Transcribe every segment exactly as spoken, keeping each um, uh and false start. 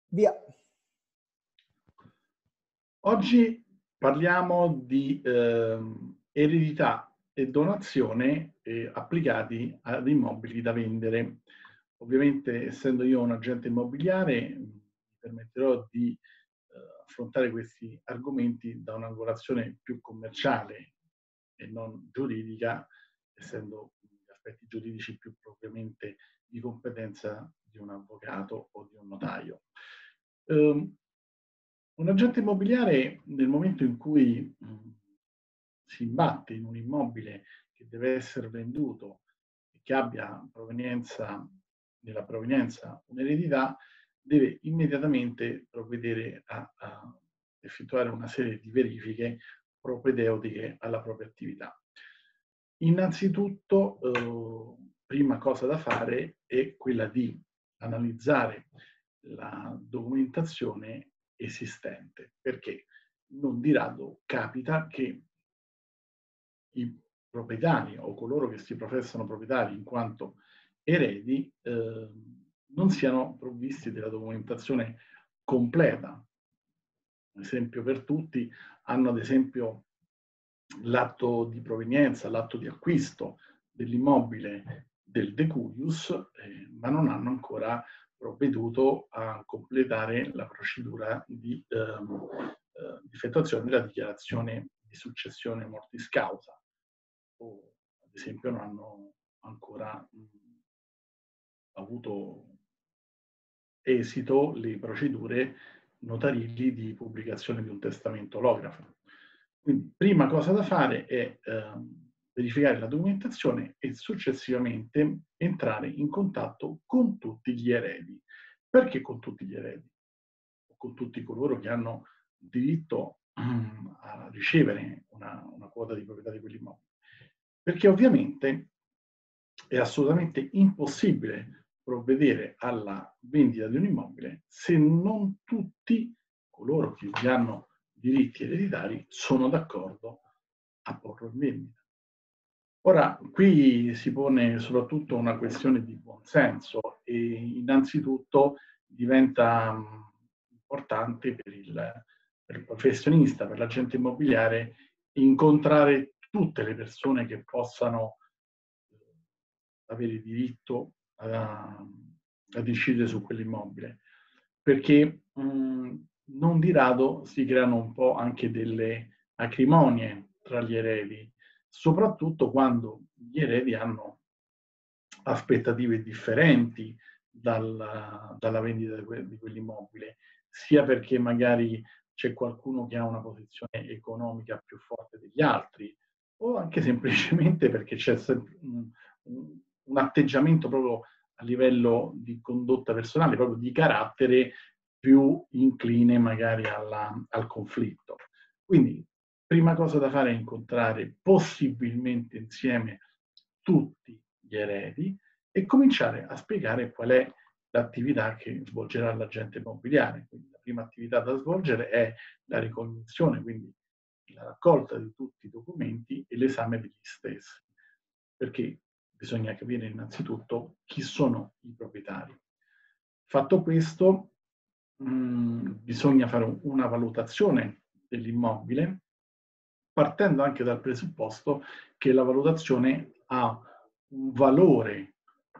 Via. Oggi parliamo di eh, eredità e donazione eh, applicati ad immobili da vendere. Ovviamente, essendo io un agente immobiliare, mi permetterò di eh, affrontare questi argomenti da un'angolazione più commerciale e non giuridica, essendo gli aspetti giuridici più propriamente di competenza di un avvocato o di un notaio. Um, un agente immobiliare, nel momento in cui mh, si imbatte in un immobile che deve essere venduto e che abbia provenienza, nella provenienza un'eredità, deve immediatamente provvedere a, a effettuare una serie di verifiche propedeutiche alla propria attività. Innanzitutto, eh, prima cosa da fare è quella di analizzare la documentazione esistente, perché non di rado capita che i proprietari o coloro che si professano proprietari in quanto eredi eh, non siano provvisti della documentazione completa. Un esempio per tutti: hanno ad esempio l'atto di provenienza, l'atto di acquisto dell'immobile del decuius, eh, ma non hanno ancora provveduto a completare la procedura di, ehm, eh, di effettuazione della dichiarazione di successione mortis causa, o ad esempio non hanno ancora mh, avuto esito le procedure notarili di pubblicazione di un testamento olografo. Quindi, prima cosa da fare è ehm, verificare la documentazione e successivamente entrare in contatto con tutti gli eredi. Perché con tutti gli eredi? O con tutti coloro che hanno diritto um, a ricevere una, una quota di proprietà di quell'immobile? Perché ovviamente è assolutamente impossibile provvedere alla vendita di un immobile se non tutti coloro che vi hanno diritti ereditari sono d'accordo a porlo in vendita. Ora, qui si pone soprattutto una questione di buonsenso e innanzitutto diventa mh, importante per il, per il professionista, per l'agente immobiliare, incontrare tutte le persone che possano avere diritto a, a decidere su quell'immobile, perché mh, non di rado si creano un po' anche delle acrimonie tra gli eredi, soprattutto quando gli eredi hanno aspettative differenti dal, dalla vendita di, que, di quell'immobile, sia perché magari c'è qualcuno che ha una posizione economica più forte degli altri, o anche semplicemente perché c'è un, un, un atteggiamento proprio a livello di condotta personale, proprio di carattere più incline magari alla, al conflitto. Quindi, prima cosa da fare è incontrare possibilmente insieme tutti gli eredi e cominciare a spiegare qual è l'attività che svolgerà l'agente immobiliare. Quindi la prima attività da svolgere è la ricognizione, quindi la raccolta di tutti i documenti e l'esame degli stessi, perché bisogna capire innanzitutto chi sono i proprietari. Fatto questo, mh, bisogna fare una valutazione dell'immobile, partendo anche dal presupposto che la valutazione ha un valore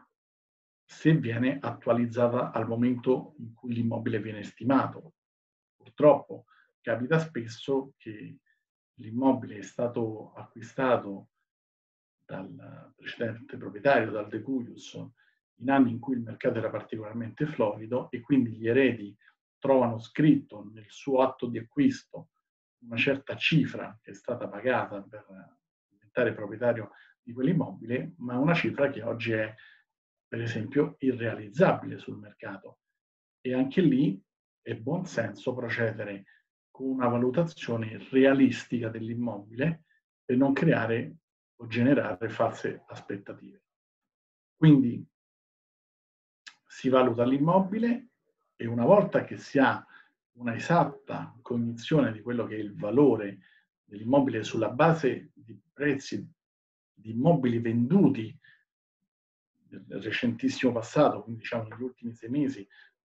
se viene attualizzata al momento in cui l'immobile viene stimato. Purtroppo capita spesso che l'immobile è stato acquistato dal precedente proprietario, dal decuius, in anni in cui il mercato era particolarmente florido e quindi gli eredi trovano scritto nel suo atto di acquisto una certa cifra che è stata pagata per diventare proprietario di quell'immobile, ma una cifra che oggi è, per esempio, irrealizzabile sul mercato. E anche lì è buon senso procedere con una valutazione realistica dell'immobile per non creare o generare false aspettative. Quindi si valuta l'immobile e una volta che si ha una esatta cognizione di quello che è il valore dell'immobile sulla base di prezzi di immobili venduti nel recentissimo passato, quindi diciamo negli ultimi sei mesi,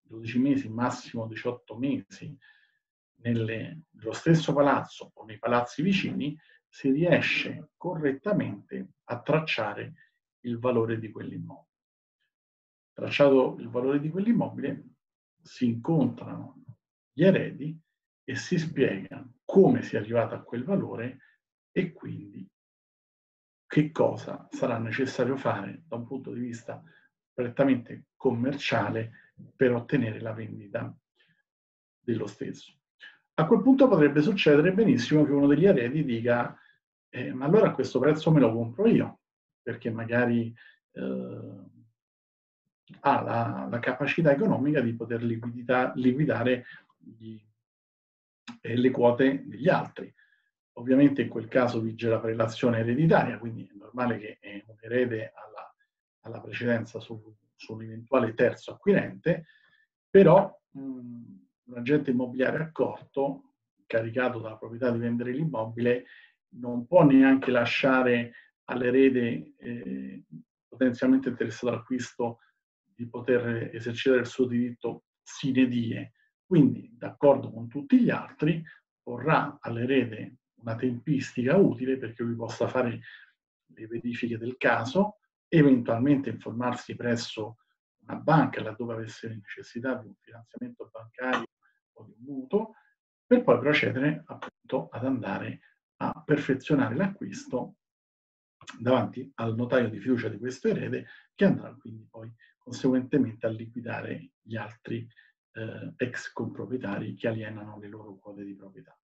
dodici mesi, massimo diciotto mesi, nelle, nello stesso palazzo o nei palazzi vicini, si riesce correttamente a tracciare il valore di quell'immobile. Tracciato il valore di quell'immobile, si incontrano gli eredi e si spiega come si è arrivato a quel valore e quindi che cosa sarà necessario fare da un punto di vista prettamente commerciale per ottenere la vendita dello stesso. A quel punto potrebbe succedere benissimo che uno degli eredi dica eh, ma allora a questo prezzo me lo compro io, perché magari eh, ha la, la, capacità economica di poter liquidita, liquidare gli, eh, le quote degli altri. Ovviamente in quel caso vige la prelazione ereditaria, quindi è normale che eh, un erede alla, alla precedenza su, su un eventuale terzo acquirente, però mh, un agente immobiliare accorto, caricato dalla proprietà di vendere l'immobile, non può neanche lasciare all'erede eh, potenzialmente interessato all'acquisto di poter esercitare il suo diritto sine die. Quindi, d'accordo con tutti gli altri, porrà all'erede una tempistica utile perché lui possa fare le verifiche del caso, eventualmente informarsi presso una banca laddove avesse necessità di un finanziamento bancario o di un mutuo, per poi procedere appunto ad andare a perfezionare l'acquisto davanti al notaio di fiducia di questo erede, che andrà quindi poi conseguentemente a liquidare gli altri eh, ex comproprietari che alienano le loro quote di proprietà.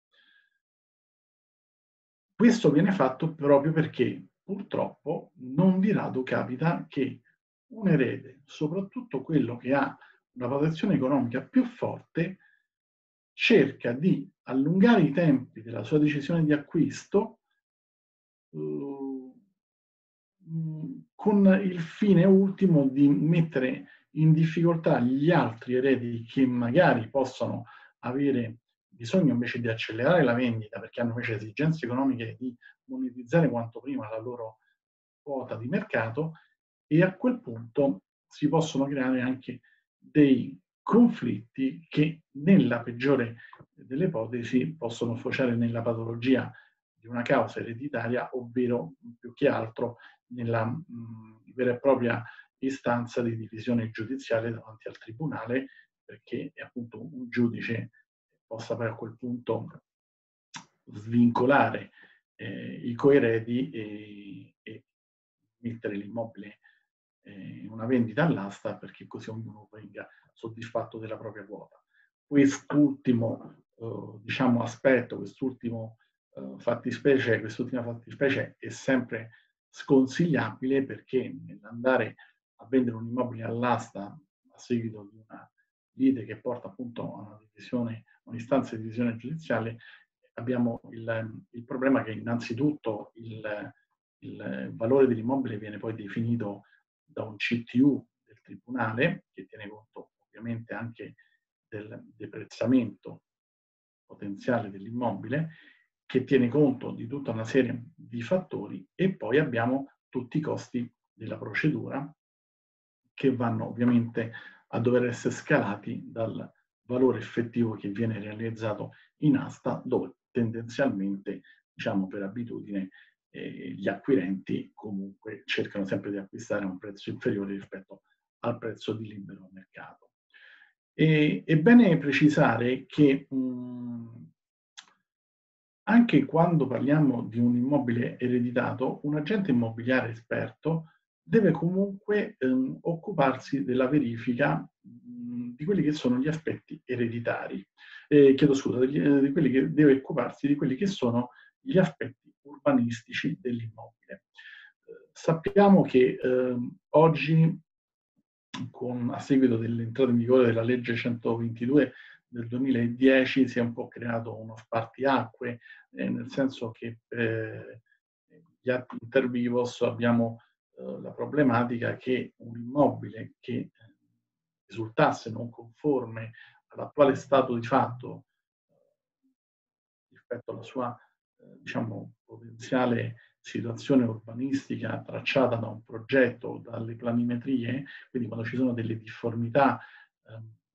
Questo viene fatto proprio perché purtroppo non di rado capita che un erede, soprattutto quello che ha una protezione economica più forte, cerca di allungare i tempi della sua decisione di acquisto eh, con il fine ultimo di mettere in difficoltà gli altri eredi che magari possono avere bisogno invece di accelerare la vendita perché hanno invece esigenze economiche di monetizzare quanto prima la loro quota di mercato, e a quel punto si possono creare anche dei conflitti che nella peggiore delle ipotesi possono sfociare nella patologia di una causa ereditaria, ovvero più che altro nella mh, vera e propria istanza di divisione giudiziale davanti al tribunale, perché appunto un giudice possa poi a quel punto svincolare eh, i coeredi e, e mettere l'immobile eh, in una vendita all'asta perché così ognuno venga soddisfatto della propria quota. Quest'ultimo eh, diciamo, aspetto, quest'ultimo eh, fattispecie, quest'ultima fattispecie è sempre sconsigliabile perché nell'andare a vendere un immobile all'asta a seguito di una lite che porta appunto a una divisione, un'istanza di divisione giudiziale, abbiamo il, il problema che innanzitutto il, il valore dell'immobile viene poi definito da un C T U del tribunale, che tiene conto ovviamente anche del deprezzamento potenziale dell'immobile, che tiene conto di tutta una serie di fattori, e poi abbiamo tutti i costi della procedura che vanno ovviamente a dover essere scalati dal valore effettivo che viene realizzato in asta, dove tendenzialmente, diciamo per abitudine, eh, gli acquirenti comunque cercano sempre di acquistare a un prezzo inferiore rispetto al prezzo di libero mercato. E, è bene precisare che mh, anche quando parliamo di un immobile ereditato, un agente immobiliare esperto deve comunque ehm, occuparsi della verifica mh, di quelli che sono gli aspetti ereditari. Eh, chiedo scusa, degli, eh, di quelli che deve occuparsi di quelli che sono gli aspetti urbanistici dell'immobile. Eh, sappiamo che eh, oggi, con, a seguito dell'entrata in vigore della legge centoventidue del duemiladieci, si è un po' creato uno spartiacque, eh, nel senso che per gli atti inter vivos abbiamo eh, la problematica che un immobile che eh, risultasse non conforme all'attuale stato di fatto eh, rispetto alla sua eh, diciamo, potenziale situazione urbanistica tracciata da un progetto, dalle planimetrie, quindi quando ci sono delle difformità eh,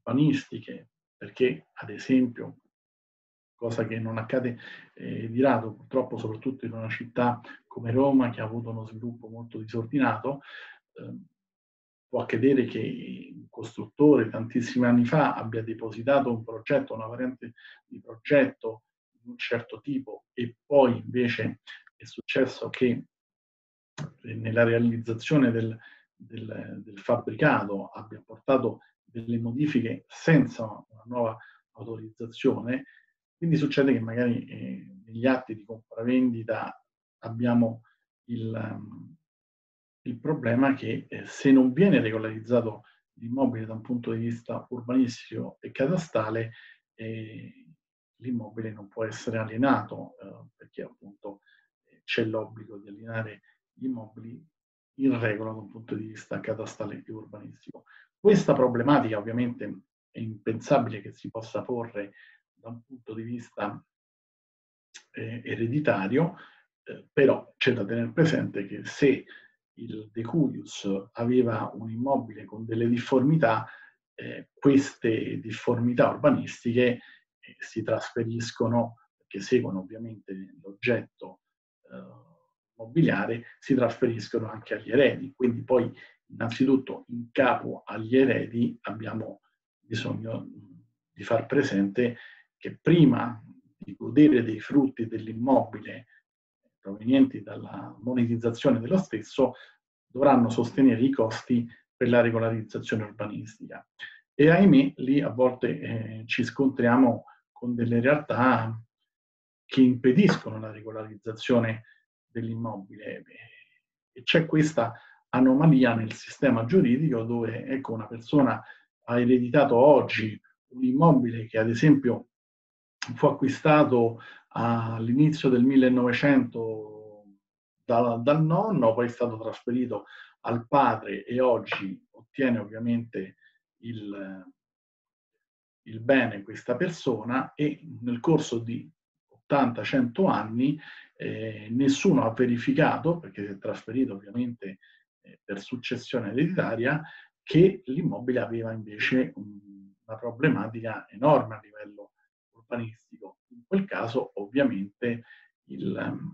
urbanistiche, perché ad esempio, cosa che non accade eh, di rado purtroppo, soprattutto in una città come Roma che ha avuto uno sviluppo molto disordinato, eh, può accadere che un costruttore tantissimi anni fa abbia depositato un progetto, una variante di progetto di un certo tipo e poi invece è successo che nella realizzazione del, del, del fabbricato abbia portato delle modifiche senza una nuova autorizzazione, quindi succede che magari eh, negli atti di compravendita abbiamo il, um, il problema che eh, se non viene regolarizzato l'immobile da un punto di vista urbanistico e catastale, eh, l'immobile non può essere alienato, eh, perché appunto eh, c'è l'obbligo di alienare gli immobili in regola da un punto di vista catastale e urbanistico. Questa problematica ovviamente è impensabile che si possa porre da un punto di vista eh, ereditario, eh, però c'è da tenere presente che se il decudius aveva un immobile con delle difformità, eh, queste difformità urbanistiche eh, si trasferiscono, che seguono ovviamente l'oggetto eh, immobiliare, si trasferiscono anche agli eredi. Quindi poi innanzitutto in capo agli eredi abbiamo bisogno di far presente che prima di godere dei frutti dell'immobile provenienti dalla monetizzazione dello stesso, dovranno sostenere i costi per la regolarizzazione urbanistica. E ahimè, lì a volte eh, ci scontriamo con delle realtà che impediscono la regolarizzazione dell'immobile. E c'è questa anomalia nel sistema giuridico dove ecco, una persona ha ereditato oggi un immobile che ad esempio fu acquistato all'inizio del millenovecento da, dal nonno, poi è stato trasferito al padre e oggi ottiene ovviamente il, il bene questa persona e nel corso di ottanta cento anni eh, nessuno ha verificato, perché si è trasferito ovviamente eh, per successione ereditaria, che l'immobile aveva invece un, una problematica enorme a livello urbanistico. In quel caso ovviamente il,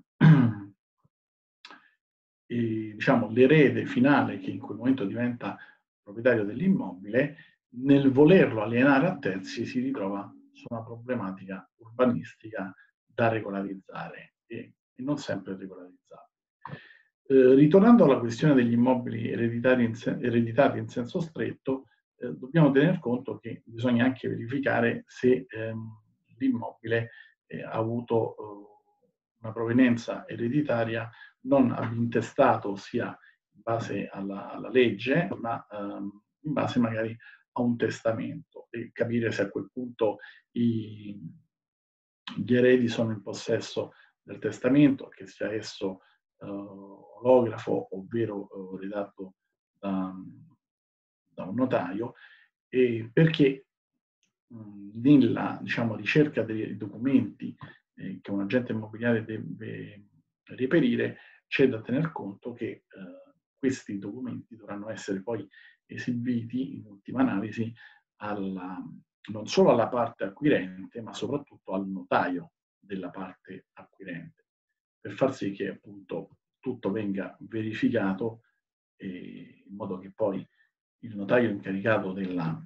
eh, diciamo, l'erede finale che in quel momento diventa proprietario dell'immobile, nel volerlo alienare a terzi si ritrova su una problematica urbanistica da regolarizzare e, e non sempre regolarizzata. Eh, ritornando alla questione degli immobili ereditari in sen- ereditati in senso stretto, eh, dobbiamo tener conto che bisogna anche verificare se ehm, l'immobile eh, ha avuto eh, una provenienza ereditaria non intestato sia in base alla, alla legge, ma ehm, in base magari a un testamento e capire se a quel punto i, gli eredi sono in possesso del testamento, che sia esso eh, olografo, ovvero eh, redatto da, da un notaio, e perché mh, nella diciamo, ricerca dei documenti eh, che un agente immobiliare deve reperire, c'è da tener conto che eh, questi documenti dovranno essere poi esibiti in ultima analisi alla, non solo alla parte acquirente, ma soprattutto al notaio della parte acquirente, per far sì che appunto tutto venga verificato eh, in modo che poi il notaio incaricato della,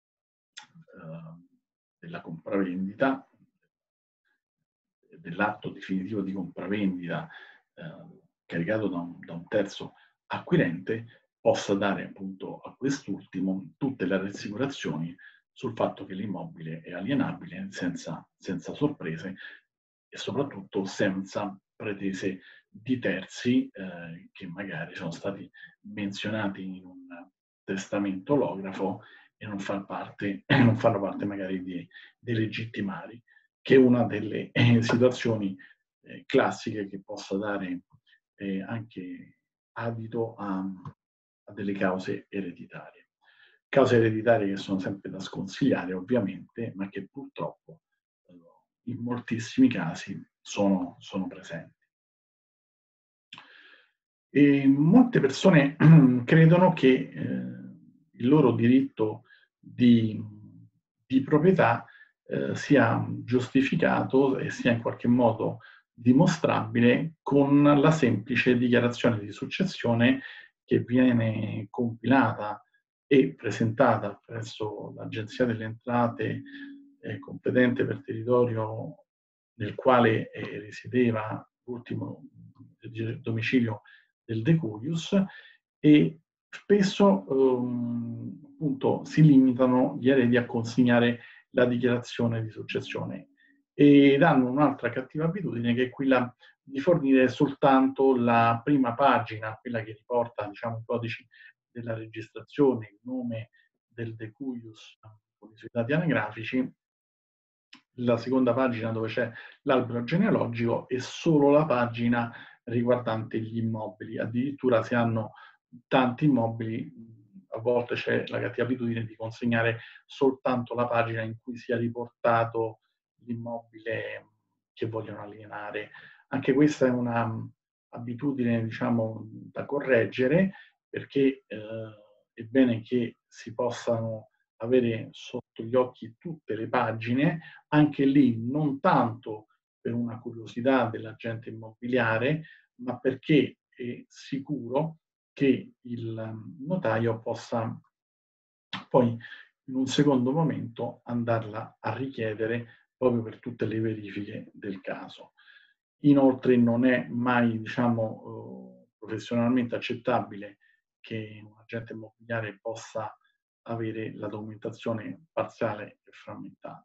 eh, della compravendita, dell'atto definitivo di compravendita eh, caricato da un, da un terzo acquirente, possa dare appunto a quest'ultimo tutte le rassicurazioni sul fatto che l'immobile è alienabile senza, senza sorprese e soprattutto senza pretese di terzi eh, che magari sono stati menzionati in un testamento olografo e non, fa parte, non fanno parte magari di, dei legittimari, che è una delle eh, situazioni eh, classiche che possa dare eh, anche adito a, a delle cause ereditarie. Cause ereditarie che sono sempre da sconsigliare, ovviamente, ma che purtroppo eh, in moltissimi casi sono, sono presenti. E molte persone credono che eh, il loro diritto di di proprietà eh, sia giustificato e sia in qualche modo dimostrabile con la semplice dichiarazione di successione che viene compilata e presentata presso l'Agenzia delle Entrate eh, competente per territorio nel quale eh, risiedeva l'ultimo domicilio del decuius, e spesso ehm, appunto si limitano gli eredi a consegnare la dichiarazione di successione ed hanno un'altra cattiva abitudine, che è quella di fornire soltanto la prima pagina, quella che riporta, diciamo, i codici della registrazione, il nome del decuius con i suoi dati anagrafici, la seconda pagina dove c'è l'albero genealogico e solo la pagina riguardante gli immobili. Addirittura se hanno tanti immobili, a volte c'è la cattiva abitudine di consegnare soltanto la pagina in cui sia riportato l'immobile che vogliono alienare. Anche questa è una abitudine, diciamo, da correggere, perché eh, è bene che si possano avere sotto gli occhi tutte le pagine, anche lì non tanto per una curiosità dell'agente immobiliare, ma perché è sicuro che il notaio possa poi in un secondo momento andarla a richiedere proprio per tutte le verifiche del caso. Inoltre non è mai, diciamo, professionalmente accettabile che un agente immobiliare possa avere la documentazione parziale e frammentata.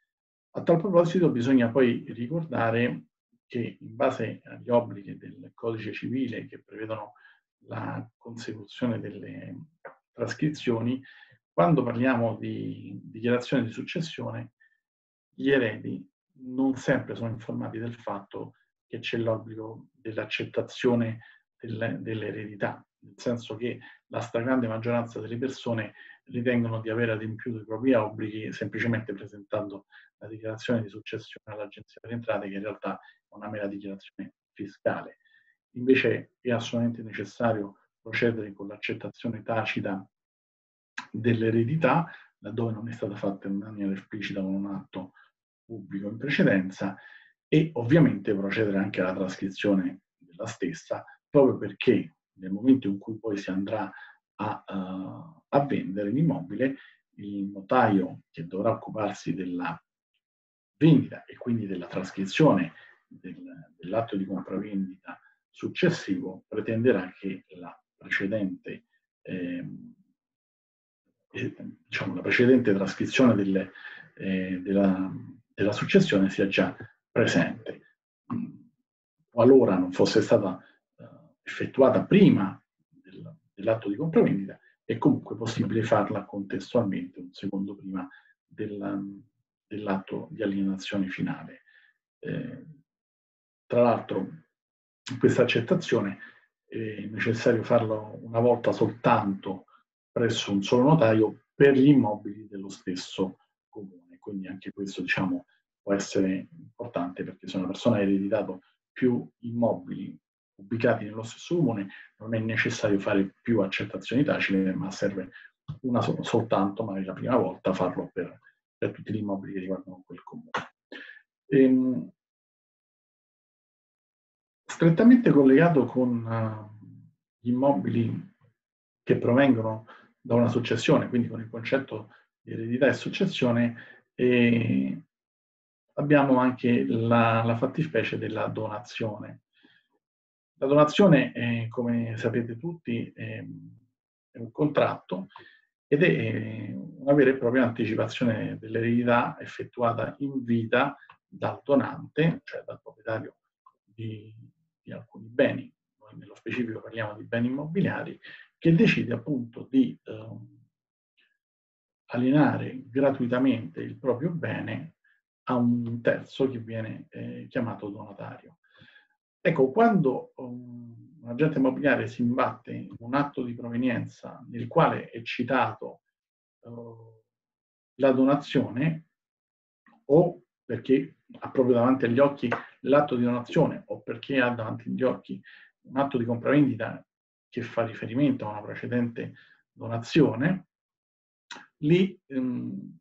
A tal proposito bisogna poi ricordare che in base agli obblighi del codice civile che prevedono la consecuzione delle trascrizioni, quando parliamo di dichiarazione di successione, gli eredi non sempre sono informati del fatto che c'è l'obbligo dell'accettazione del, dell'eredità, nel senso che la stragrande maggioranza delle persone ritengono di aver adempiuto i propri obblighi semplicemente presentando la dichiarazione di successione all'Agenzia delle Entrate, che in realtà è una mera dichiarazione fiscale. Invece è assolutamente necessario procedere con l'accettazione tacita dell'eredità, laddove non è stata fatta in maniera esplicita con un atto pubblico in precedenza, e ovviamente procedere anche alla trascrizione della stessa, proprio perché nel momento in cui poi si andrà a, uh, a vendere l'immobile, il notaio che dovrà occuparsi della vendita e quindi della trascrizione del, dell'atto di compravendita successivo pretenderà che la precedente, eh, eh, diciamo, la precedente trascrizione delle, eh, della, della successione sia già presente. Qualora non fosse stata eh, effettuata prima del, dell'atto di compravendita, è comunque possibile farla contestualmente un secondo prima del, dell'atto di alienazione finale. Eh, tra l'altro, questa accettazione è necessario farlo una volta soltanto presso un solo notaio per gli immobili dello stesso comune. Quindi anche questo, diciamo, può essere importante, perché se una persona ha ereditato più immobili ubicati nello stesso comune, non è necessario fare più accettazioni tacite, ma serve una sol- soltanto, magari la prima volta, farlo per, per tutti gli immobili che riguardano quel comune. Ehm, strettamente collegato con uh, gli immobili che provengono da una successione, quindi con il concetto di eredità e successione, eh, abbiamo anche la, la fattispecie della donazione. La donazione, eh, come sapete tutti, è, è un contratto ed è una vera e propria anticipazione dell'eredità effettuata in vita dal donante, cioè dal proprietario di, di alcuni beni. Noi nello specifico parliamo di beni immobiliari, che decide appunto di eh, alienare gratuitamente il proprio bene a un terzo che viene eh, chiamato donatario. Ecco, quando um, un agente immobiliare si imbatte in un atto di provenienza nel quale è citato uh, la donazione, o perché ha proprio davanti agli occhi l'atto di donazione, o perché ha davanti agli occhi un atto di compravendita che fa riferimento a una precedente donazione, lì ehm,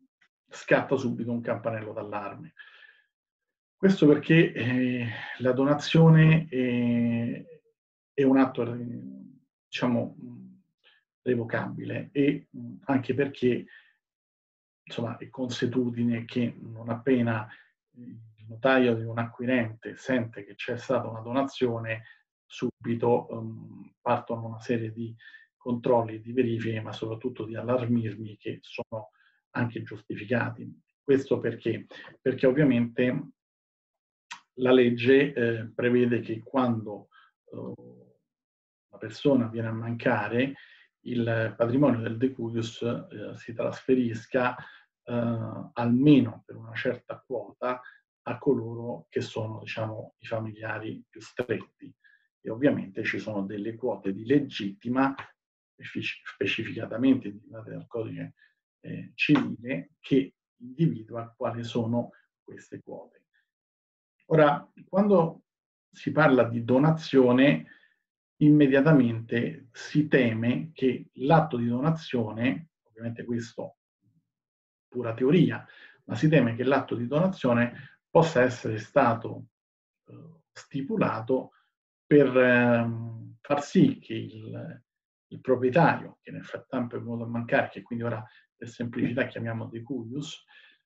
scatta subito un campanello d'allarme. Questo perché eh, la donazione è, è un atto, diciamo, revocabile e anche perché, insomma, è consuetudine che non appena il notaio di un acquirente sente che c'è stata una donazione, subito um, partono una serie di controlli, di verifiche, ma soprattutto di allarmismi che sono anche giustificati. Questo perché? Perché ovviamente la legge eh, prevede che quando eh, una persona viene a mancare, il patrimonio del decubius eh, si trasferisca eh, almeno per una certa quota a coloro che sono, diciamo, i familiari più stretti. E ovviamente ci sono delle quote di legittima, specificatamente indicate dal codice eh, civile, che individua quali sono queste quote. Ora, quando si parla di donazione, immediatamente si teme che l'atto di donazione, ovviamente questo pura teoria, ma si teme che l'atto di donazione possa essere stato eh, stipulato per ehm, far sì che il, il proprietario, che nel frattempo è venuto a mancare, che quindi ora per semplicità chiamiamo decubius,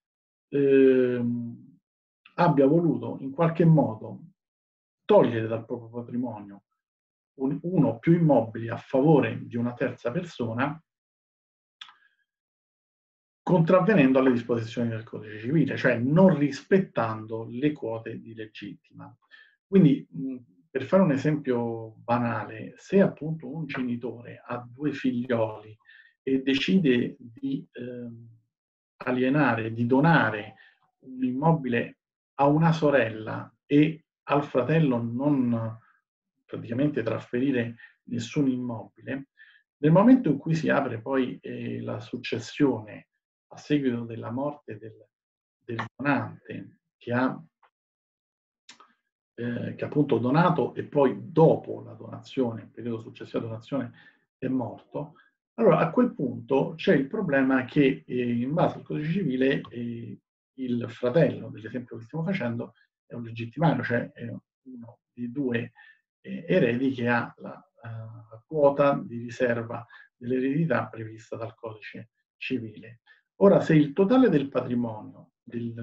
ehm, abbia voluto in qualche modo togliere dal proprio patrimonio un, uno o più immobili a favore di una terza persona, contravvenendo alle disposizioni del codice civile, cioè non rispettando le quote di legittima. Quindi, mh, per fare un esempio banale, se appunto un genitore ha due figlioli e decide di eh, alienare, di donare un immobile a una sorella e al fratello non praticamente trasferire nessun immobile, nel momento in cui si apre poi eh, la successione a seguito della morte del, del donante che ha eh, che appunto donato e poi dopo la donazione, il periodo successivo alla donazione, è morto, allora a quel punto c'è il problema che eh, in base al codice civile eh, il fratello dell'esempio che stiamo facendo è un legittimario, cioè è uno dei due eh, eredi che ha la, uh, la quota di riserva dell'eredità prevista dal codice civile. Ora, se il totale del patrimonio del,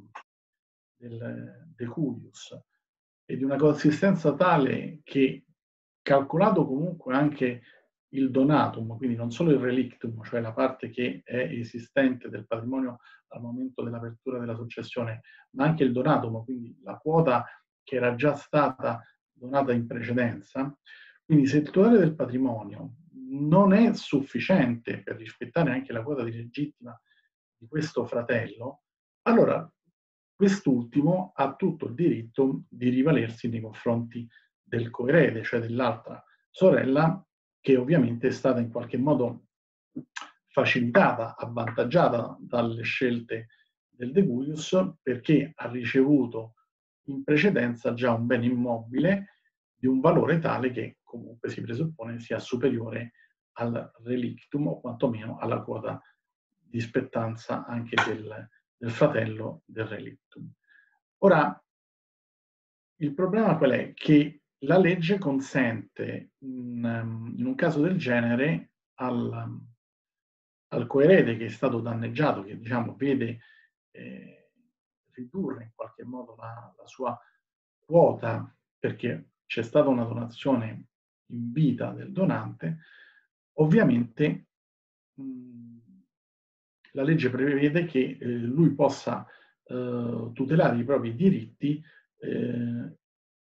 del decubius è di una consistenza tale che, calcolato comunque anche il donatum, quindi non solo il relictum, cioè la parte che è esistente del patrimonio al momento dell'apertura della successione, ma anche il donatum, quindi la quota che era già stata donata in precedenza, quindi se il totale del patrimonio non è sufficiente per rispettare anche la quota di legittima di questo fratello, allora quest'ultimo ha tutto il diritto di rivalersi nei confronti del coerede, cioè dell'altra sorella, che ovviamente è stata in qualche modo facilitata, avvantaggiata dalle scelte del decubius, perché ha ricevuto in precedenza già un bene immobile di un valore tale che comunque si presuppone sia superiore al relictum o quantomeno alla quota di spettanza anche del, del fratello del relictum. Ora, il problema qual è? Che la legge consente in, in un caso del genere al, al coerede che è stato danneggiato, che diciamo vede eh, ridurre in qualche modo la, la sua quota perché c'è stata una donazione in vita del donante, ovviamente mh, la legge prevede che eh, lui possa eh, tutelare i propri diritti eh,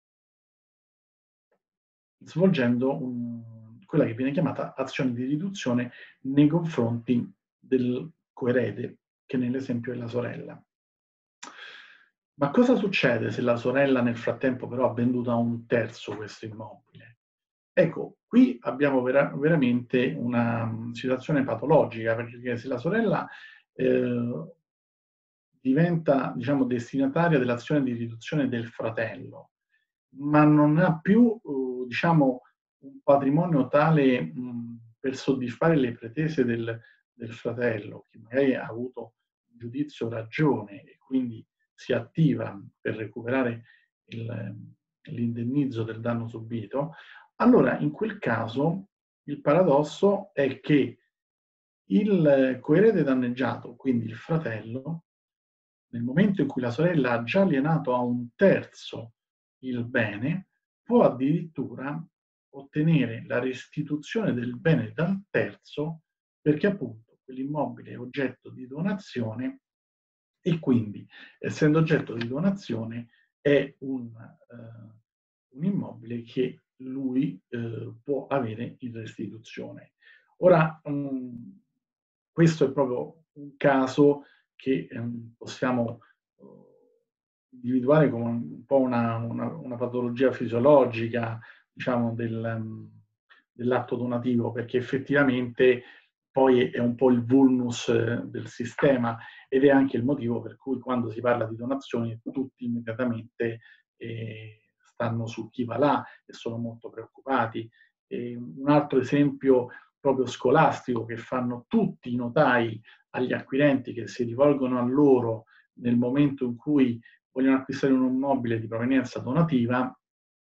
svolgendo un, quella che viene chiamata azione di riduzione nei confronti del coerede, che nell'esempio è la sorella. Ma cosa succede se la sorella nel frattempo però ha venduto a un terzo questo immobile? Ecco, qui abbiamo vera- veramente una situazione patologica, perché se la sorella eh, diventa, diciamo, destinataria dell'azione di riduzione del fratello, ma non ha più, eh, diciamo, un patrimonio tale mh, per soddisfare le pretese del, del fratello, che magari ha avuto giudizio ragione e quindi si attiva per recuperare l'indennizzo del danno subito, allora in quel caso il paradosso è che il coerede danneggiato, quindi il fratello, nel momento in cui la sorella ha già alienato a un terzo il bene, può addirittura ottenere la restituzione del bene dal terzo, perché appunto quell'immobile è oggetto di donazione e quindi, essendo oggetto di donazione, è un, eh, un immobile che lui eh, può avere in restituzione. Ora, mh, questo è proprio un caso che ehm, possiamo uh, individuare come un po' una, una, una patologia fisiologica, diciamo, del, um, dell'atto donativo, perché effettivamente poi è un po' il vulnus eh, del sistema ed è anche il motivo per cui quando si parla di donazioni tutti immediatamente eh, stanno su chi va là e sono molto preoccupati. E un altro esempio proprio scolastico che fanno tutti i notai agli acquirenti che si rivolgono a loro nel momento in cui vogliono acquistare un immobile di provenienza donativa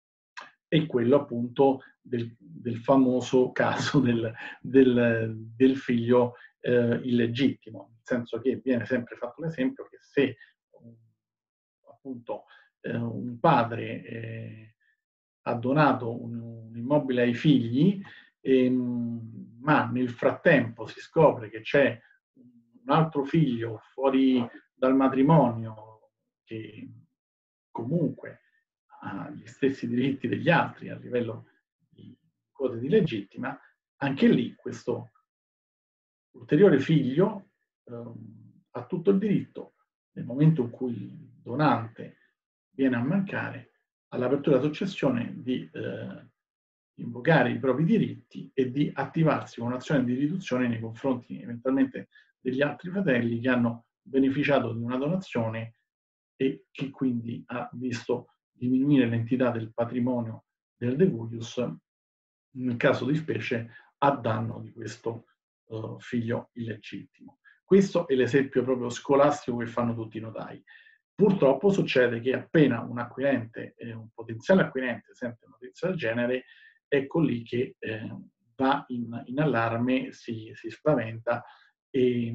è quello appunto del, del famoso caso del, del, del figlio eh, illegittimo, nel senso che viene sempre fatto l'esempio che se um, appunto eh, un padre eh, ha donato un, un immobile ai figli, ehm, ma nel frattempo si scopre che c'è un altro figlio fuori dal matrimonio che comunque ha gli stessi diritti degli altri a livello di quote di legittima, anche lì questo ulteriore figlio ehm, ha tutto il diritto, nel momento in cui il donante viene a mancare, all'apertura della successione di eh, invocare i propri diritti e di attivarsi con un'azione di riduzione nei confronti eventualmente degli altri fratelli che hanno beneficiato di una donazione e che quindi ha visto diminuire l'entità del patrimonio del decuius, nel caso di specie a danno di questo uh, figlio illegittimo. Questo è l'esempio proprio scolastico che fanno tutti i notai. Purtroppo succede che appena un acquirente, eh, un potenziale acquirente sente una notizia del genere, ecco lì che eh, va in, in allarme, si, si spaventa e,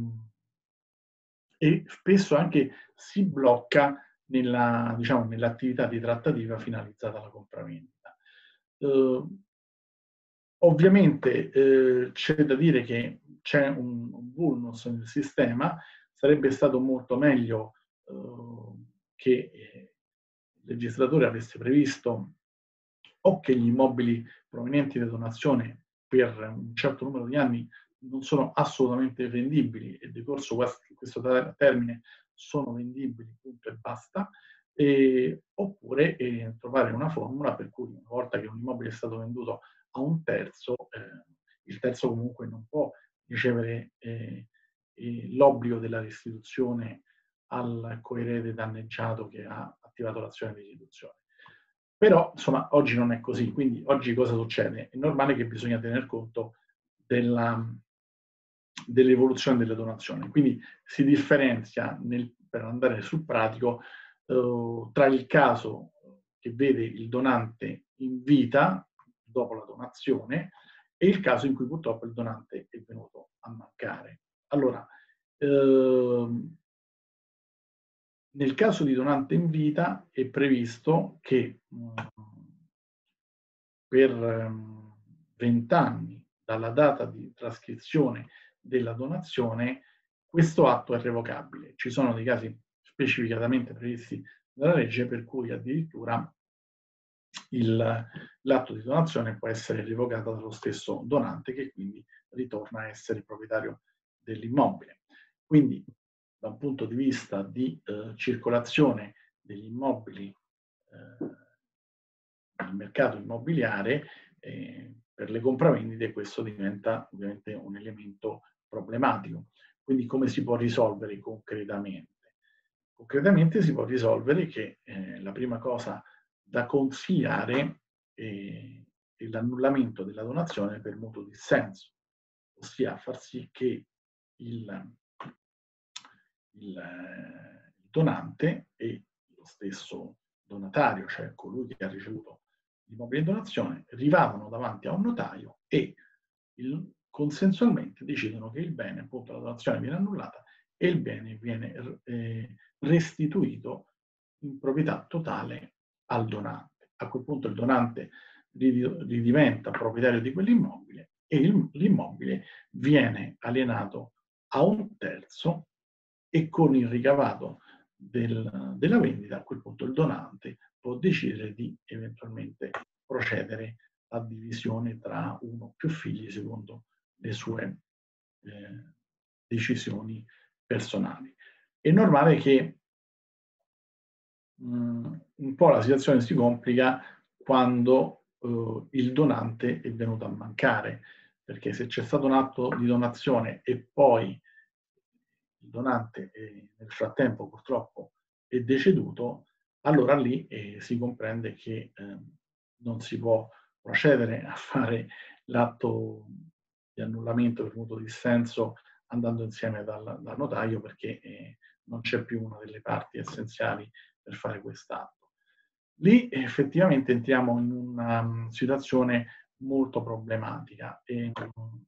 e spesso anche si blocca nella, diciamo, nell'attività di trattativa finalizzata alla compravendita. Uh, ovviamente eh, c'è da dire che c'è un, un vulnus nel sistema, sarebbe stato molto meglio eh, che eh, il legislatore avesse previsto o che gli immobili provenienti da donazione per un certo numero di anni non sono assolutamente vendibili e decorso questo termine sono vendibili, punto e basta, e, oppure eh, trovare una formula per cui una volta che un immobile è stato venduto a un terzo, eh, il terzo comunque non può ricevere eh, eh, l'obbligo della restituzione al coerede danneggiato che ha attivato l'azione di restituzione. Però, insomma, oggi non è così. Quindi oggi cosa succede? È normale che bisogna tener conto della, dell'evoluzione delle donazioni. Quindi si differenzia, nel, per andare sul pratico, eh, tra il caso che vede il donante in vita dopo la donazione e il caso in cui purtroppo il donante è venuto a mancare. Allora, ehm, nel caso di donante in vita è previsto che mh, per vent'anni dalla data di trascrizione della donazione, questo atto è revocabile. Ci sono dei casi specificatamente previsti dalla legge per cui addirittura l'atto di donazione può essere revocato dallo stesso donante che quindi ritorna a essere proprietario dell'immobile. Quindi da un punto di vista di eh, circolazione degli immobili eh, nel mercato immobiliare, eh, per le compravendite questo diventa ovviamente un elemento problematico. Quindi come si può risolvere concretamente? Concretamente si può risolvere che eh, la prima cosa da consigliare eh, è l'annullamento della donazione per mutuo dissenso, ossia far sì che il, il, eh, il donante e lo stesso donatario, cioè colui che ha ricevuto l'immobile in donazione, rivadano davanti a un notaio e il, consensualmente decidono che il bene, appunto la donazione viene annullata e il bene viene eh, restituito in proprietà totale al donante. A quel punto il donante ridiventa proprietario di quell'immobile e il, l'immobile viene alienato a un terzo e con il ricavato del, della vendita, a quel punto il donante può decidere di eventualmente procedere a divisione tra uno o più figli secondo le sue eh, decisioni personali. È normale che mh, un po' la situazione si complica quando eh, il donante è venuto a mancare, perché se c'è stato un atto di donazione e poi il donante è, nel frattempo purtroppo è deceduto, allora lì eh, si comprende che eh, non si può procedere a fare l'atto di annullamento per mutuo dissenso andando insieme dal, dal notaio, perché eh, non c'è più una delle parti essenziali per fare quest'atto. Lì effettivamente entriamo in una um, situazione molto problematica. E, um,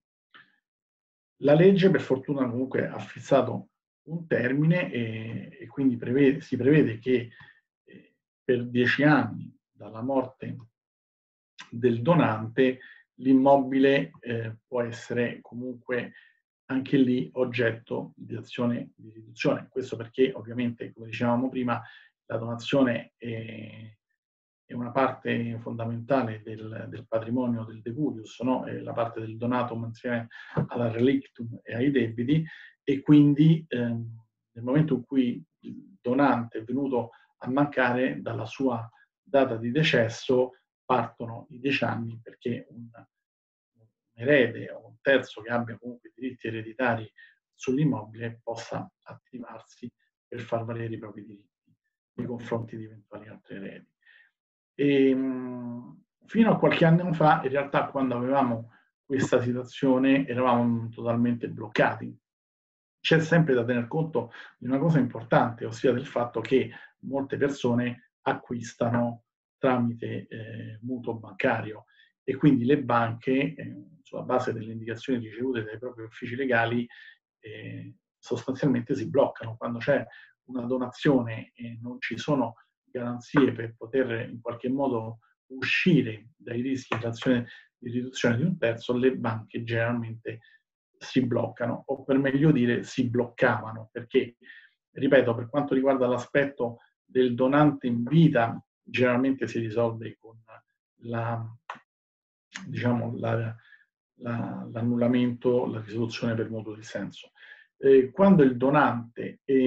la legge, per fortuna, comunque ha fissato un termine e, e quindi prevede, si prevede che eh, per dieci anni dalla morte del donante l'immobile eh, può essere comunque anche lì oggetto di azione di riduzione. Questo perché ovviamente, come dicevamo prima, la donazione è, è una parte fondamentale del, del patrimonio del decurius, no? È la parte del donatum insieme alla relictum e ai debiti, e quindi ehm, nel momento in cui il donante è venuto a mancare, dalla sua data di decesso partono i dieci anni perché un, un erede o un terzo che abbia comunque diritti ereditari sull'immobile possa attivarsi per far valere i propri diritti nei confronti di eventuali altri eredi. E, mh, fino a qualche anno fa, in realtà, quando avevamo questa situazione, eravamo totalmente bloccati. C'è sempre da tener conto di una cosa importante, ossia del fatto che molte persone acquistano tramite eh, mutuo bancario e quindi le banche, eh, sulla base delle indicazioni ricevute dai propri uffici legali, eh, sostanzialmente si bloccano. Quando c'è una donazione e non ci sono garanzie per poter in qualche modo uscire dai rischi dell'azione di riduzione di un terzo, le banche generalmente si bloccano, o per meglio dire si bloccavano, perché, ripeto, per quanto riguarda l'aspetto del donante in vita, generalmente si risolve con la, diciamo, la, la, l'annullamento, la risoluzione per mutuo dissenso. Eh, quando il donante è,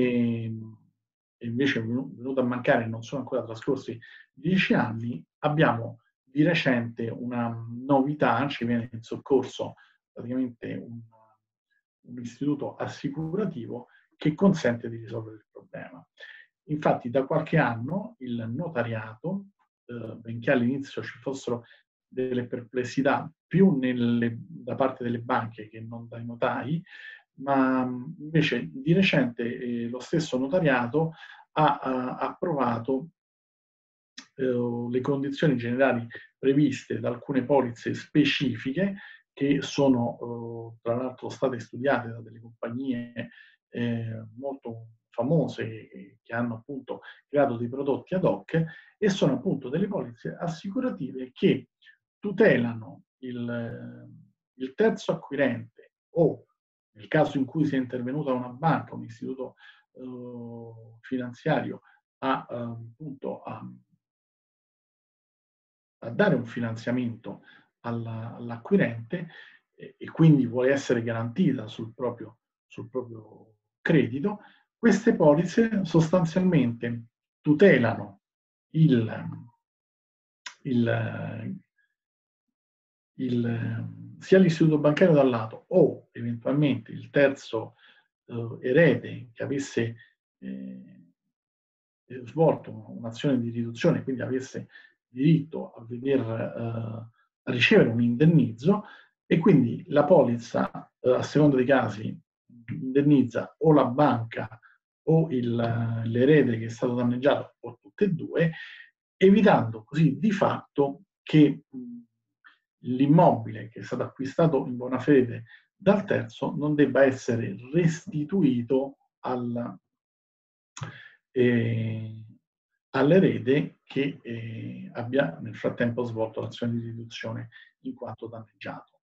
è invece venuto a mancare e non sono ancora trascorsi dieci anni, abbiamo di recente una novità, ci viene in soccorso praticamente un, un istituto assicurativo che consente di risolvere il problema. Infatti da qualche anno il notariato, eh, benché all'inizio ci fossero delle perplessità più nelle, da parte delle banche che non dai notai, ma invece di recente eh, lo stesso notariato ha, ha approvato eh, le condizioni generali previste da alcune polizze specifiche che sono eh, tra l'altro state studiate da delle compagnie eh, molto famose che hanno appunto creato dei prodotti ad hoc, e sono appunto delle polizze assicurative che tutelano il, il terzo acquirente, o nel caso in cui sia intervenuta una banca, un istituto eh, finanziario a, eh, appunto, a, a dare un finanziamento alla, all'acquirente e, e quindi vuole essere garantita sul proprio, sul proprio credito. Queste polizze sostanzialmente tutelano il, il, il, sia l'istituto bancario da un lato o eventualmente il terzo eh, erede che avesse eh, svolto un'azione di riduzione, quindi avesse diritto a, veder, eh, a ricevere un indennizzo, e quindi la polizza, eh, a seconda dei casi, indennizza o la banca o l'erede che è stato danneggiato o tutte e due, evitando così di fatto che l'immobile che è stato acquistato in buona fede dal terzo non debba essere restituito al, eh, all'erede che eh, abbia nel frattempo svolto l'azione di riduzione in quanto danneggiato.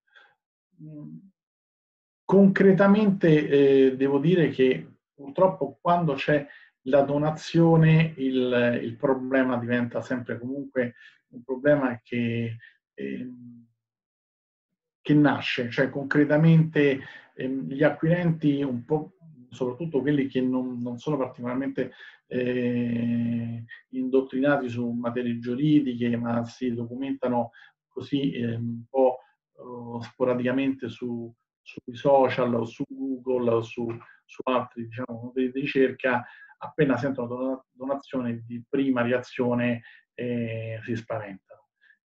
Concretamente eh, devo dire che purtroppo quando c'è la donazione il, il problema diventa sempre comunque un problema che, eh, che nasce, cioè concretamente ehm, gli acquirenti un po', soprattutto quelli che non, non sono particolarmente eh, indottrinati su materie giuridiche, ma si documentano così eh, un po' eh, sporadicamente su, sui social o su Google o su, su altri diciamo, motori di ricerca, appena sentono donazione di prima reazione eh, si spaventano.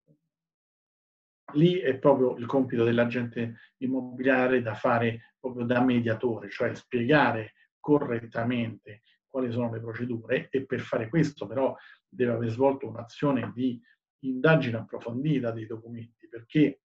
Lì è proprio il compito dell'agente immobiliare da fare proprio da mediatore, cioè spiegare correttamente quali sono le procedure, e per fare questo però deve aver svolto un'azione di indagine approfondita dei documenti, perché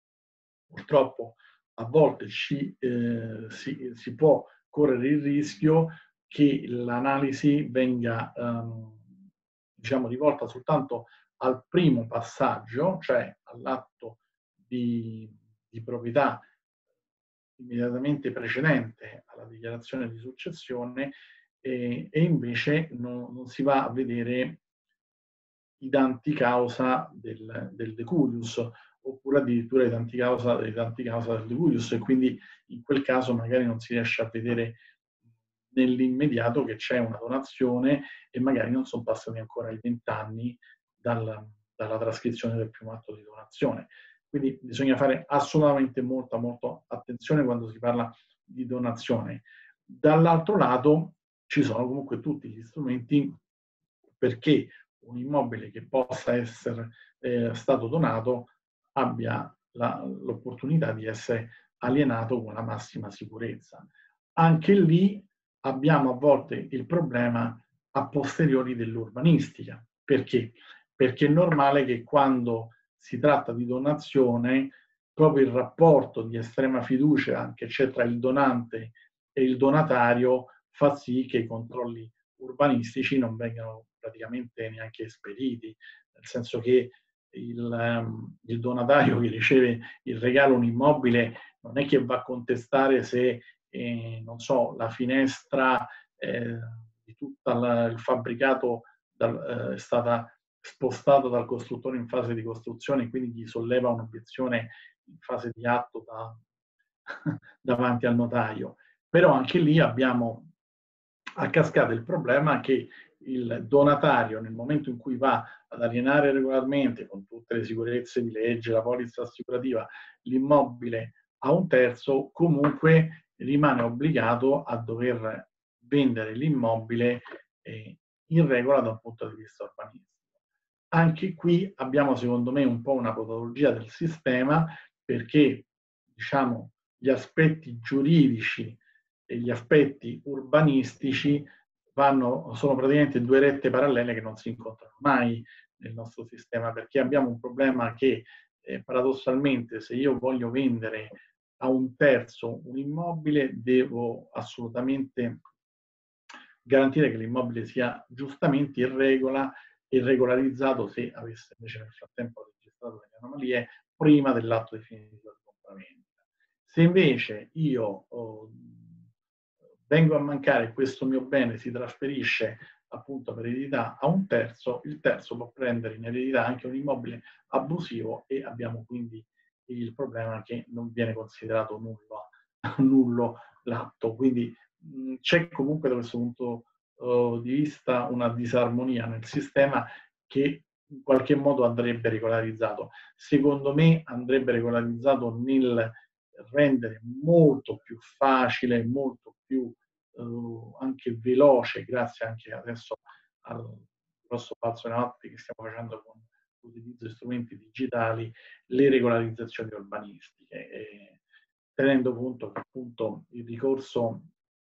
purtroppo a volte ci, eh, si, si può correre il rischio che l'analisi venga ehm, diciamo, rivolta soltanto al primo passaggio, cioè all'atto di, di proprietà immediatamente precedente alla dichiarazione di successione, e, e invece non, non si va a vedere i danti causa del, del decurius, oppure addirittura i danti causa, i danti causa del decurius, e quindi in quel caso magari non si riesce a vedere nell'immediato che c'è una donazione e magari non sono passati ancora i vent'anni dal, dalla trascrizione del primo atto di donazione. Quindi bisogna fare assolutamente molta, molta attenzione quando si parla di donazione. Dall'altro lato ci sono comunque tutti gli strumenti perché un immobile che possa essere eh, stato donato abbia l'opportunità di essere alienato con la massima sicurezza. Anche lì abbiamo a volte il problema a posteriori dell'urbanistica. Perché? Perché è normale che quando si tratta di donazione, proprio il rapporto di estrema fiducia che c'è tra il donante e il donatario fa sì che i controlli urbanistici non vengano praticamente neanche esperiti, nel senso che il, um, il donatario che riceve il regalo un immobile non è che va a contestare se, eh, non so, la finestra eh, di tutto il fabbricato dal, eh, è stata spostata dal costruttore in fase di costruzione e quindi gli solleva un'obiezione in fase di atto da, davanti al notaio. Però anche lì abbiamo a cascata il problema che il donatario, nel momento in cui va ad alienare regolarmente, con tutte le sicurezze di legge, la polizza assicurativa, l'immobile a un terzo, comunque rimane obbligato a dover vendere l'immobile eh, in regola da un punto di vista urbanistico. Anche qui abbiamo, secondo me, un po' una patologia del sistema, perché diciamo, gli aspetti giuridici e gli aspetti urbanistici vanno, sono praticamente due rette parallele che non si incontrano mai nel nostro sistema, perché abbiamo un problema che eh, paradossalmente, se io voglio vendere a un terzo un immobile, devo assolutamente garantire che l'immobile sia giustamente in regola e regolarizzato, se avesse invece nel frattempo registrato delle anomalie, prima dell'atto definitivo di compravendita. Se invece io oh, vengo a mancare, questo mio bene si trasferisce appunto per eredità a un terzo, il terzo può prendere in eredità anche un immobile abusivo e abbiamo quindi il problema che non viene considerato nullo, nullo l'atto. Quindi mh, c'è comunque da questo punto uh, di vista una disarmonia nel sistema che in qualche modo andrebbe regolarizzato. Secondo me andrebbe regolarizzato nel rendere molto più facile, molto più eh, anche veloce, grazie anche adesso al grosso passo in avanti che stiamo facendo con l'utilizzo di strumenti digitali, le regolarizzazioni urbanistiche, e tenendo conto che appunto il ricorso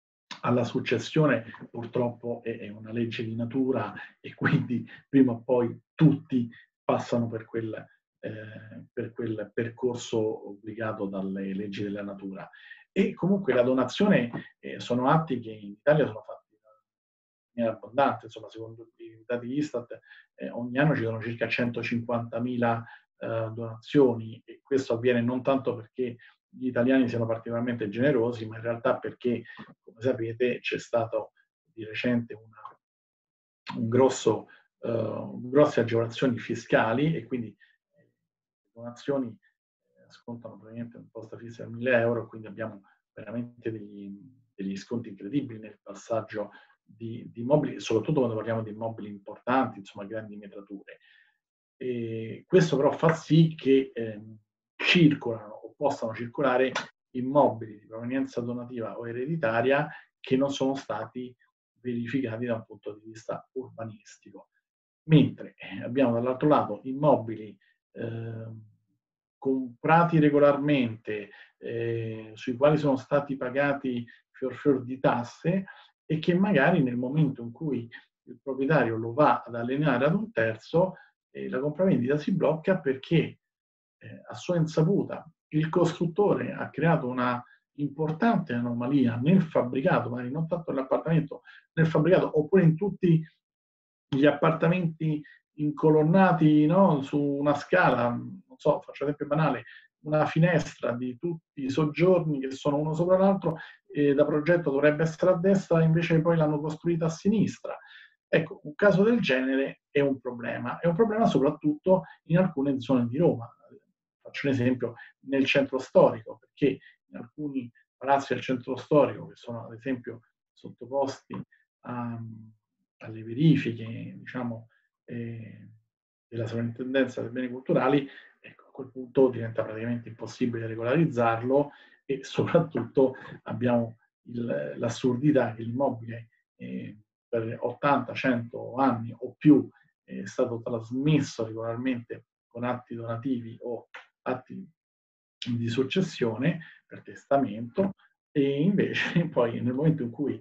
alla successione purtroppo è, è una legge di natura e quindi prima o poi tutti passano per quel, eh, per quel percorso obbligato dalle leggi della natura. E comunque la donazione eh, sono atti che in Italia sono fatti in maniera abbondante, insomma, secondo i dati Istat eh, ogni anno ci sono circa centocinquantamila eh, donazioni, e questo avviene non tanto perché gli italiani siano particolarmente generosi, ma in realtà perché, come sapete, c'è stato di recente una, un grosso, uh, grosse agevolazioni fiscali, e quindi le donazioni eh, scontano praticamente un'imposta fissa di mille euro, quindi abbiamo veramente degli, degli sconti incredibili nel passaggio di, di immobili, soprattutto quando parliamo di immobili importanti, insomma grandi metrature. E questo però fa sì che eh, circolano o possano circolare immobili di provenienza donativa o ereditaria che non sono stati verificati da un punto di vista urbanistico. Mentre eh, abbiamo dall'altro lato immobili eh, comprati regolarmente, eh, sui quali sono stati pagati fior fior di tasse, e che magari nel momento in cui il proprietario lo va ad alienare ad un terzo, eh, la compravendita si blocca perché eh, a sua insaputa il costruttore ha creato una importante anomalia nel fabbricato, magari non tanto nell'appartamento, nel fabbricato, oppure in tutti gli appartamenti incolonnati, no, su una scala, non so, faccio esempio banale, una finestra di tutti i soggiorni che sono uno sopra l'altro, e da progetto dovrebbe essere a destra, invece poi l'hanno costruita a sinistra. Ecco, un caso del genere è un problema, è un problema soprattutto in alcune zone di Roma. Faccio un esempio, nel centro storico, perché in alcuni palazzi del centro storico, che sono ad esempio sottoposti a, alle verifiche, diciamo, eh, della sovrintendenza dei beni culturali, ecco, a quel punto diventa praticamente impossibile regolarizzarlo, e soprattutto abbiamo l'assurdità che l'immobile eh, per ottanta cento anni o più è stato trasmesso regolarmente con atti donativi o atti di successione per testamento, e invece poi nel momento in cui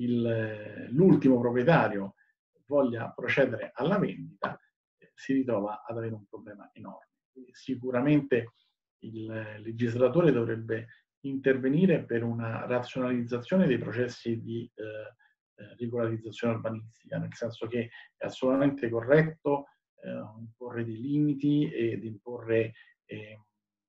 l'ultimo proprietario voglia procedere alla vendita eh, si ritrova ad avere un problema enorme. Quindi sicuramente il legislatore dovrebbe intervenire per una razionalizzazione dei processi di eh, regolarizzazione urbanistica, nel senso che è assolutamente corretto eh, imporre dei limiti ed imporre eh,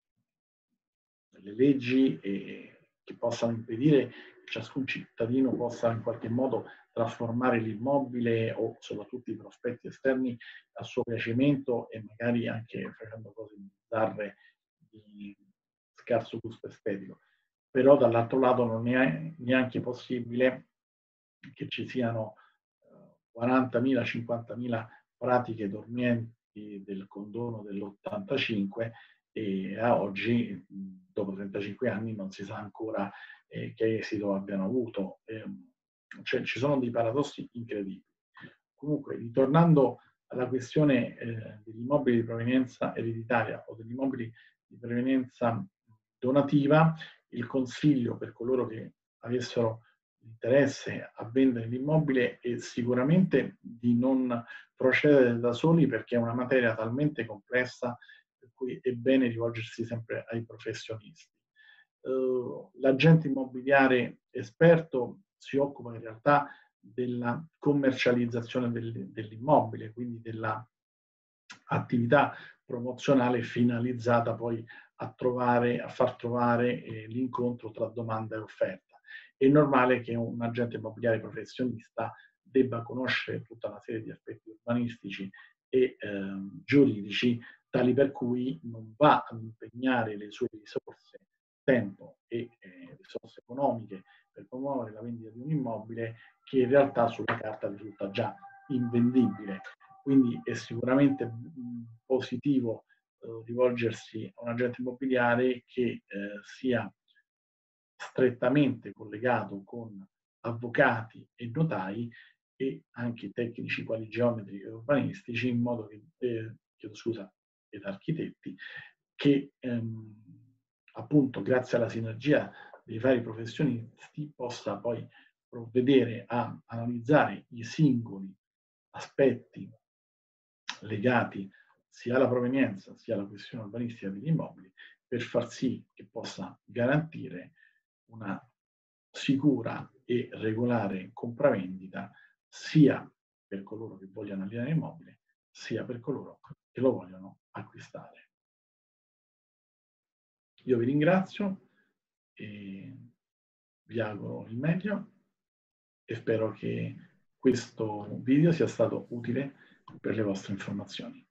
delle leggi eh, che possano impedire che ciascun cittadino possa in qualche modo trasformare l'immobile o soprattutto i prospetti esterni a suo piacimento, e magari anche facendo cose bizzarre di scarso gusto estetico. Però dall'altro lato non è neanche possibile che ci siano quarantamila, cinquantamila pratiche dormienti del condono dell'ottantacinque, e a oggi, dopo trentacinque anni, non si sa ancora eh, che esito abbiano avuto. Eh, cioè, ci sono dei paradossi incredibili. Comunque, ritornando alla questione eh, degli immobili di provenienza ereditaria o degli immobili di provenienza donativa, il consiglio per coloro che avessero interesse a vendere l'immobile è sicuramente di non procedere da soli, perché è una materia talmente complessa per cui è bene rivolgersi sempre ai professionisti. Uh, l'agente immobiliare esperto si occupa in realtà della commercializzazione del, dell'immobile, quindi della attività promozionale finalizzata poi a trovare, a far trovare eh, l'incontro tra domanda e offerta. È normale che un agente immobiliare professionista debba conoscere tutta una serie di aspetti urbanistici e eh, giuridici, tali per cui non va ad impegnare le sue risorse, tempo e eh, risorse economiche per promuovere la vendita di un immobile che in realtà sulla carta risulta già invendibile. Quindi è sicuramente mh, positivo eh, rivolgersi a un agente immobiliare che eh, sia strettamente collegato con avvocati e notai, e anche tecnici quali geometri e urbanistici, in modo che, eh, chiedo scusa, ed architetti, che ehm, appunto grazie alla sinergia dei vari professionisti possa poi provvedere a analizzare i singoli aspetti legati sia alla provenienza sia alla questione urbanistica degli immobili, per far sì che possa garantire una sicura e regolare compravendita sia per coloro che vogliono alienare l'immobile, sia per coloro che lo vogliono acquistare. Io vi ringrazio e vi auguro il meglio e spero che questo video sia stato utile per le vostre informazioni.